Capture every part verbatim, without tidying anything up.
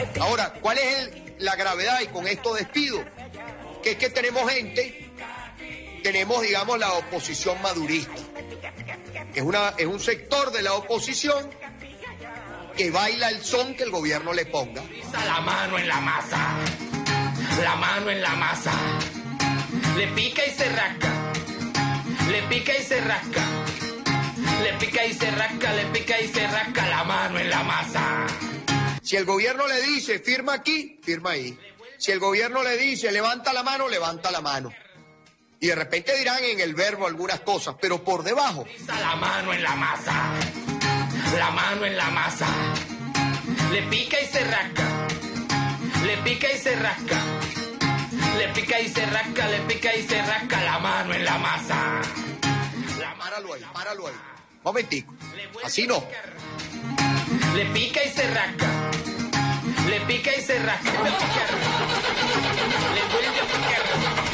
Ahora, ¿cuál es el, la gravedad? Y con esto despido, que es que tenemos gente, tenemos, digamos, la oposición madurista. Es, una, es un sector de la oposición que baila el son que el gobierno le ponga. La mano en la masa, la mano en la masa, le pica y se rasca, le pica y se rasca, le pica y se rasca, le pica y se rasca, la mano en la masa. Si el gobierno le dice, firma aquí, firma ahí. Si el gobierno le dice, levanta la mano, levanta la mano. Y de repente dirán en el verbo algunas cosas, pero por debajo. La mano en la masa, la mano en la masa, le pica y se rasca, le pica y se rasca, le pica y se rasca, le pica y se rasca, la mano en la masa. La páralo ahí, páralo ahí. Momentico, así no. Le pica y se rasca, le pica y se rasca, le vuelve a picar.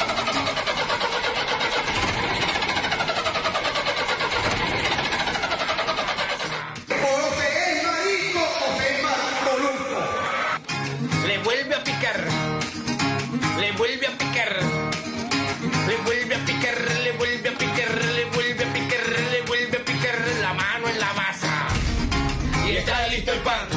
Le vuelve a picar, le vuelve a picar, le vuelve a picar, le vuelve a picar, le vuelve a picar, le vuelve a picar, la mano en la masa. Y está listo el pan.